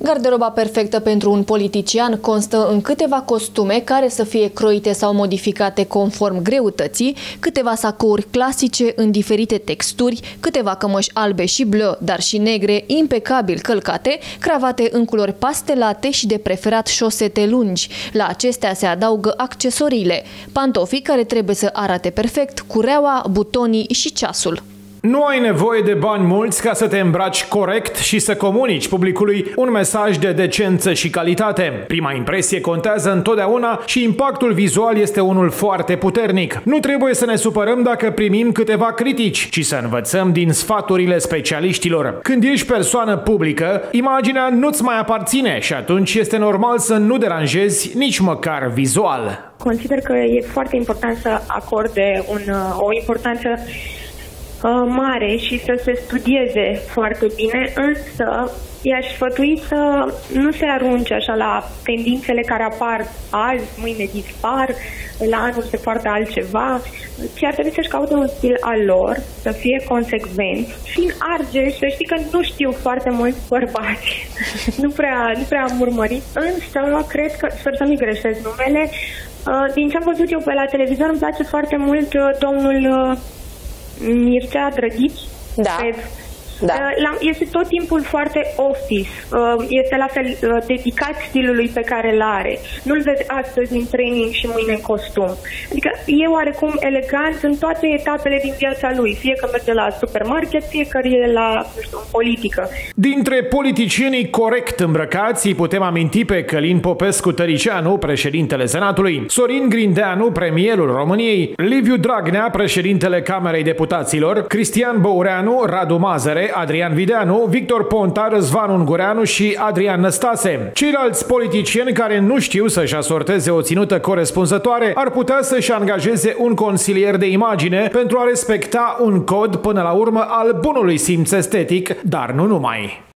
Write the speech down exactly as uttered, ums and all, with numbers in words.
Garderoba perfectă pentru un politician constă în câteva costume care să fie croite sau modificate conform greutății, câteva sacouri clasice în diferite texturi, câteva cămăși albe și bleu, dar și negre, impecabil călcate, cravate în culori pastelate și de preferat șosete lungi. La acestea se adaugă accesoriile, pantofii care trebuie să arate perfect, cureaua, butonii și ceasul. Nu ai nevoie de bani mulți ca să te îmbraci corect și să comunici publicului un mesaj de decență și calitate. Prima impresie contează întotdeauna și impactul vizual este unul foarte puternic. Nu trebuie să ne supărăm dacă primim câteva critici, ci să învățăm din sfaturile specialiștilor. Când ești persoană publică, imaginea nu-ți mai aparține și atunci este normal să nu deranjezi nici măcar vizual. Consider că e foarte important să acorde un, o importanță mare și să se studieze foarte bine, însă i-aș sfătui să nu se arunce așa la tendințele care apar azi, mâine dispar, la anul se poartă altceva, ci ar trebui să-și caute un stil al lor, să fie consecvent. Fiind argeși, să știi că nu știu foarte mulți bărbați, nu prea, nu prea am urmărit, însă cred că, sper să nu-i greșesc numele, din ce am văzut eu pe la televizor îmi place foarte mult domnul Mircea Drăghici, da. cred. Da. Este tot timpul foarte office, este la fel dedicat stilului pe care îl are. Nu-l vezi astăzi în training și mâine în costum. Adică e oarecum elegant în toate etapele din viața lui, fie că merge la supermarket, fie că e la, nu știu, politică. Dintre politicienii corect îmbrăcați, îi putem aminti pe Călin Popescu-Tăricianu, președintele Senatului, Sorin Grindeanu, premierul României, Liviu Dragnea, președintele Camerei Deputaților, Cristian Băureanu, Radu Mazăre, Adrian Videanu, Victor Ponta, Răzvan Ungureanu și Adrian Năstase. Ceilalți politicieni care nu știu să-și asorteze o ținută corespunzătoare ar putea să-și angajeze un consilier de imagine pentru a respecta un cod până la urmă al bunului simț estetic, dar nu numai.